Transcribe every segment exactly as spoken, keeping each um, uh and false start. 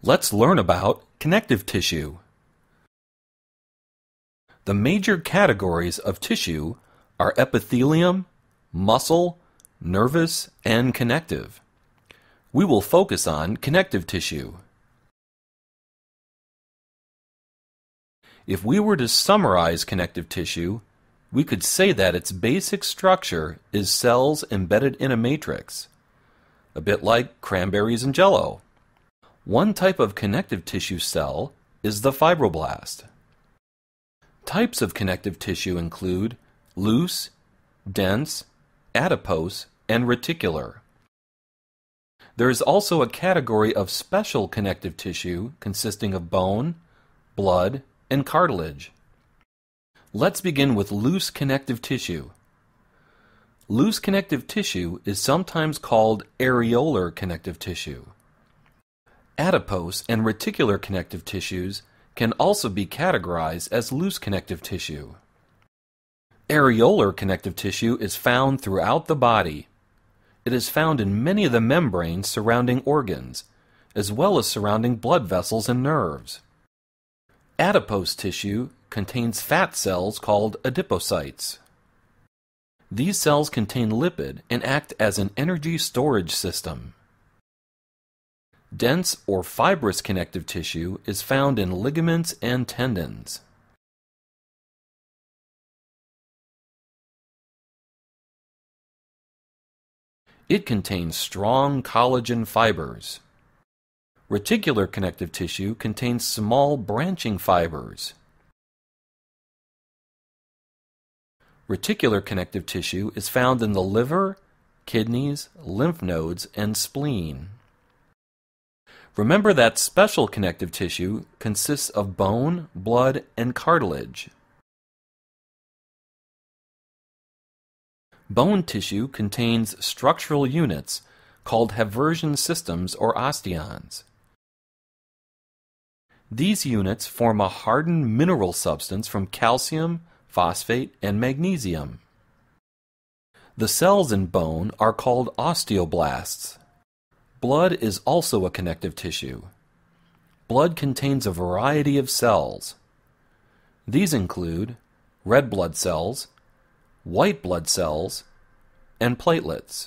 Let's learn about connective tissue. The major categories of tissue are epithelium, muscle, nervous, and connective. We will focus on connective tissue. If we were to summarize connective tissue, we could say that its basic structure is cells embedded in a matrix, a bit like cranberries and jello. One type of connective tissue cell is the fibroblast. Types of connective tissue include loose, dense, adipose, and reticular. There is also a category of special connective tissue consisting of bone, blood, and cartilage. Let's begin with loose connective tissue. Loose connective tissue is sometimes called areolar connective tissue. Adipose and reticular connective tissues can also be categorized as loose connective tissue. Areolar connective tissue is found throughout the body. It is found in many of the membranes surrounding organs, as well as surrounding blood vessels and nerves. Adipose tissue contains fat cells called adipocytes. These cells contain lipid and act as an energy storage system. Dense or fibrous connective tissue is found in ligaments and tendons. It contains strong collagen fibers. Reticular connective tissue contains small branching fibers. Reticular connective tissue is found in the liver, kidneys, lymph nodes, and spleen. Remember that special connective tissue consists of bone, blood, and cartilage. Bone tissue contains structural units called Haversian systems or osteons. These units form a hardened mineral substance from calcium, phosphate, and magnesium. The cells in bone are called osteoblasts. Blood is also a connective tissue. Blood contains a variety of cells. These include red blood cells, white blood cells, and platelets.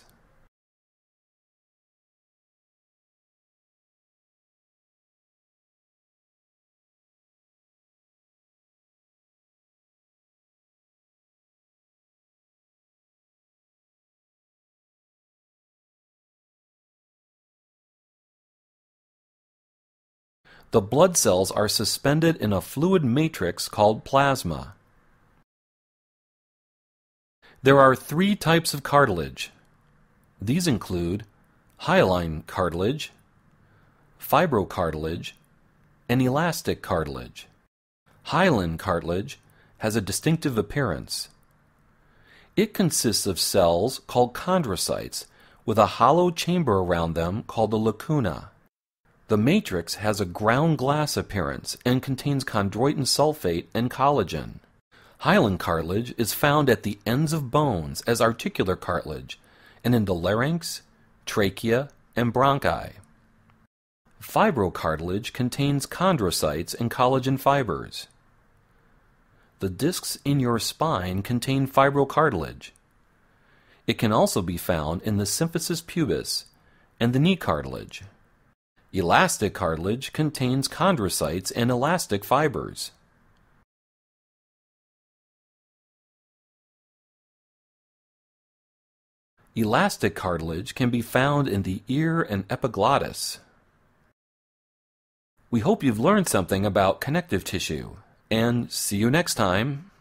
The blood cells are suspended in a fluid matrix called plasma. There are three types of cartilage. These include hyaline cartilage, fibrocartilage, and elastic cartilage. Hyaline cartilage has a distinctive appearance. It consists of cells called chondrocytes with a hollow chamber around them called the lacuna. The matrix has a ground glass appearance and contains chondroitin sulfate and collagen. Hyaline cartilage is found at the ends of bones as articular cartilage and in the larynx, trachea, and bronchi. Fibrocartilage contains chondrocytes and collagen fibers. The discs in your spine contain fibrocartilage. It can also be found in the symphysis pubis and the knee cartilage. Elastic cartilage contains chondrocytes and elastic fibers. Elastic cartilage can be found in the ear and epiglottis. We hope you've learned something about connective tissue, and see you next time.